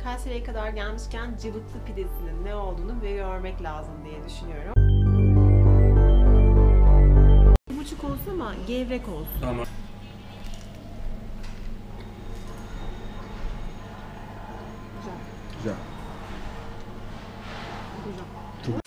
Kayseri'ye kadar gelmişken cıvıklı pidesinin ne olduğunu bir görmek lazım diye düşünüyorum. 1,5 olsun ama gevrek olsun. Tamam. Güzel. Güzel. Güzel. Çok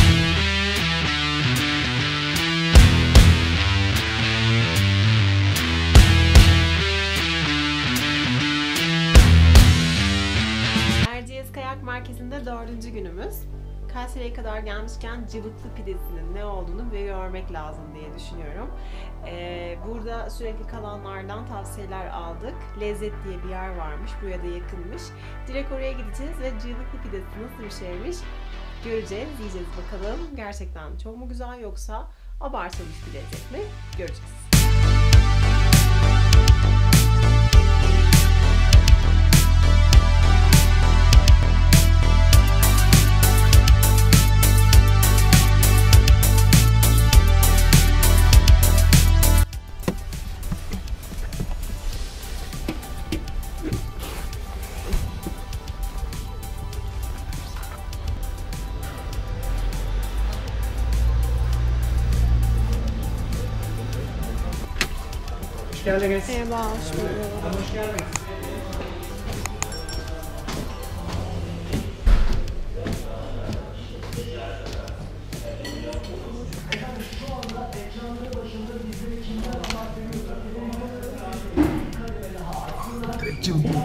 Erciyes Kayak Merkezi'nde 4. günümüz. Kayseri'ye kadar gelmişken cıvıklı pidesinin ne olduğunu bir görmek lazım diye düşünüyorum. Burada sürekli kalanlardan tavsiyeler aldık. Lezzet diye bir yer varmış, buraya da yakınmış. Direkt oraya gideceğiz ve cıvıklı pidesi nasıl bir şeymiş göreceğiz, yiyeceğiz bakalım. Gerçekten çok mu güzel yoksa abartılmış bir lezzet mi göreceğiz. Hoş geldiniz. Merhaba, hoş bulduk. Hoş geldiniz. cıvık. Var ya.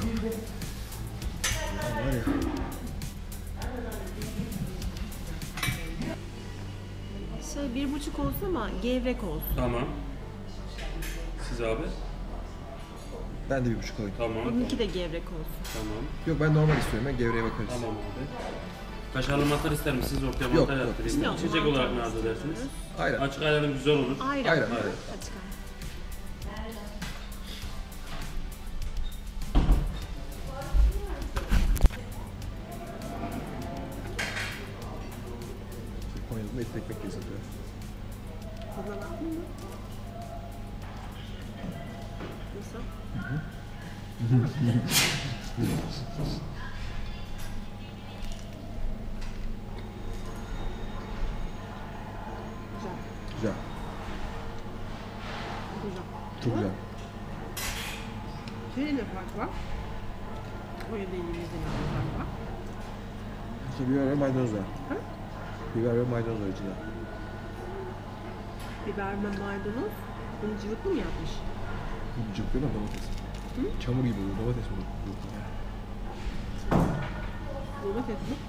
Şey 1,5 olsun ama gevrek olsun. Tamam. Siz abi? Ben de 1,5 alayım. Tamam. Bununki de gevrek olsun. Tamam. Yok ben normal istiyorum. Ben gevreğe bakarız. Tamam abi. Kaşarlı mantar ister misiniz? Ortaya Yok, mantar yok. yaptırayım. Yok, İçecek mantar olarak ne arzu edersiniz? Aynen. Açık ayranım güzel olur. Ayran. Ayran. Açık ayran. Konya'da etli ekmek de satıyor. Tadına baktın mı? Nasıl? Güzel. Güzel. Güzel. Çok güzel. Şöyle ne fark var? O ya da elimizde ne fark var? İşte biber ve maydanoz var. Hı? Biber ve maydanoz var içinde. Biber ve maydanoz. Bunu cıvıklı mı yapmış? Cıvık değil mi domates? Hı? Çamur gibi oluyor. Domates mi? Domates mi?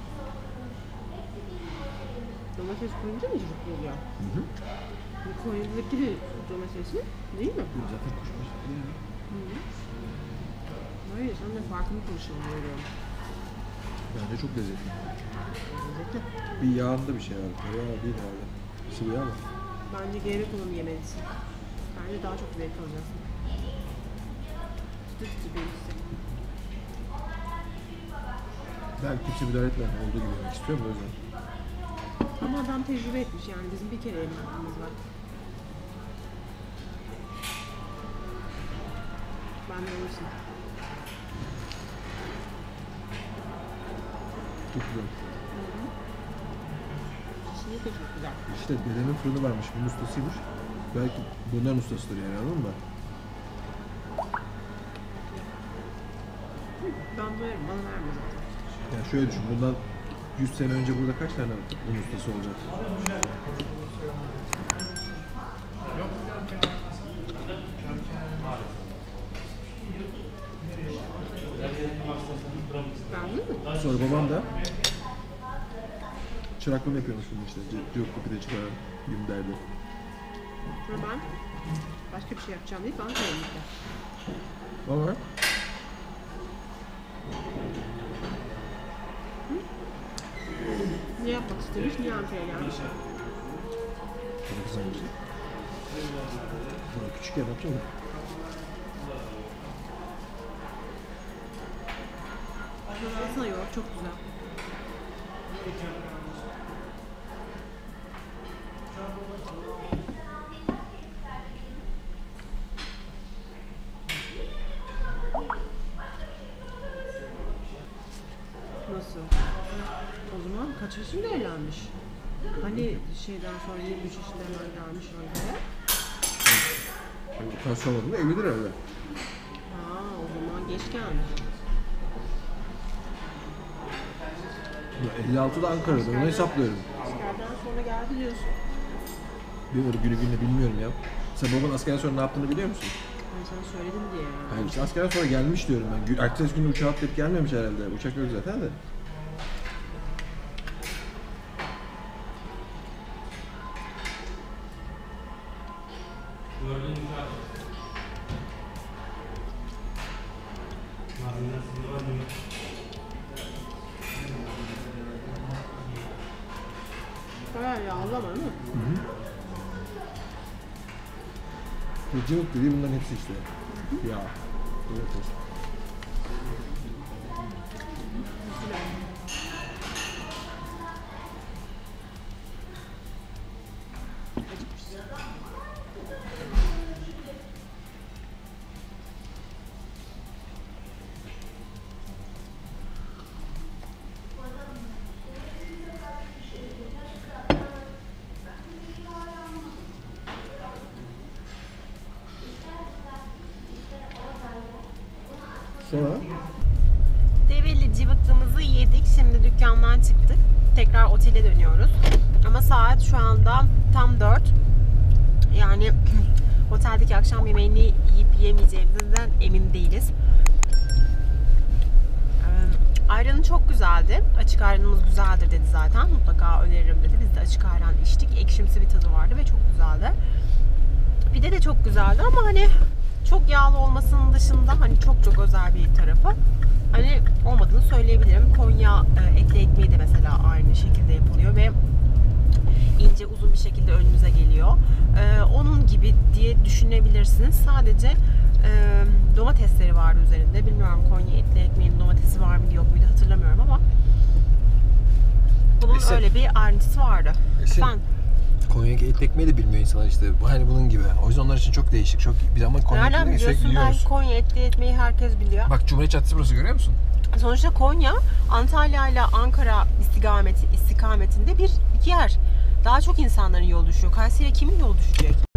Domates koyunca mı cıvıklı oluyor? Hı hı. Bu Konya'daki de domates mi? Değil mi? Zaten kuşbaşı. Hayır, sen de farkını konuşamıyorum. Bence çok lezzetli. Lezzetli. Bir yağında bir şey var. Tereyağı değil herhalde. Sıvı yağ mı? Bence gevrek olanı yemelisin. Bence daha çok zevk alacaksın. Çıtı çıtı bir hissi. Ben kimse müdahale etmeden olduğu gibi yemek istiyorum o yüzden. Ama adam tecrübe etmiş yani bizim bir kere yemek hakkımız var. Ben de olursun. Çok güzel. Kesinlikle çok güzel. İşte dedemin fırını varmış. Bunun ustasıymış. Belki bunların ustasıdır yani anladın mı? Ben böyle bana verme zaten. Yani şöyle düşün. Bundan 100 sene önce burada kaç tane bunun ustası olacak? Beğendin mi? Sonra babam da çıraklığını yapıyormuş bunun işte. Cıvıklı pide çıkaran gibi derdi. Sonra ben başka bir şey yapacağım deyip bana söylemişler. Ama Ne yapmak istemiş, niye Ankara'ya gelmiş? bana kızarmış. Burada küçük yer yapacağım da. Aslında yok, çok güzel. Nasıl? O zaman kaç yaşında evlenmiş? Hani şeyden sonra 23 yaşında hemen gelmiş Ankara'ya. Ben sormadım da evlidir herhalde. Ha, o zaman geç gelmiş. Ya 56'da Ankara'da, onu hesaplıyorum. Askerden sonra geldi diyorsun. Bilmiyorum, günü gününe bilmiyorum ya. Sen babanın askerden sonra ne yaptığını biliyor musun? Ben sana söyledim diye. Hayır, işte askerden sonra gelmiş diyorum ben. Ertesi gün uçağa atlayıp gelmemiş herhalde. Uçak yok zaten de. Gördüğünüz gibi. Malzemeler sizde var mı? Bayağı yağlama değil mi? Bu cıvık dediği bunların hepsi işte. Ya. Evet, evet. Sonra Develi cıvıklığımızı yedik. Şimdi dükkandan çıktık. Tekrar otele dönüyoruz. Ama saat şu anda tam 4. Yani oteldeki akşam yemeğini yiyip yemeyeceğimizden emin değiliz. Ayranı çok güzeldi. Açık ayranımız güzeldir dedi zaten. Mutlaka öneririm dedi. Biz de açık ayran içtik. Ekşimsi bir tadı vardı ve çok güzeldi. Pide de çok güzeldi ama hani çok yağlı olmasının dışında hani çok özel bir tarafı hani olmadığını söyleyebilirim. Konya etli ekmeği de mesela aynı şekilde yapılıyor ve ince uzun bir şekilde önünüze geliyor. Onun gibi diye düşünebilirsiniz. Sadece domatesleri vardı üzerinde. Bilmiyorum Konya etli ekmeğinin domatesi var mıydı yok muydu hatırlamıyorum ama bunun Esin. öyle bir ayrıntısı vardı. Esin. Efendim? Konya'daki et ekmeği de bilmiyor insanlar işte. Bu hani bunun gibi. O yüzden onlar için çok değişik. Çok biz ama Konya Nereden ekmeğini sürekli biliyorsun? yiyoruz. Belki Konya etli ekmeği herkes biliyor. Bak Cumhuriyet Caddesi burası görüyor musun? Sonuçta Konya, Antalya ile Ankara istikametinde bir yer. Daha çok insanların yol düşüyor. Kayseri'ye kimin yol düşecek?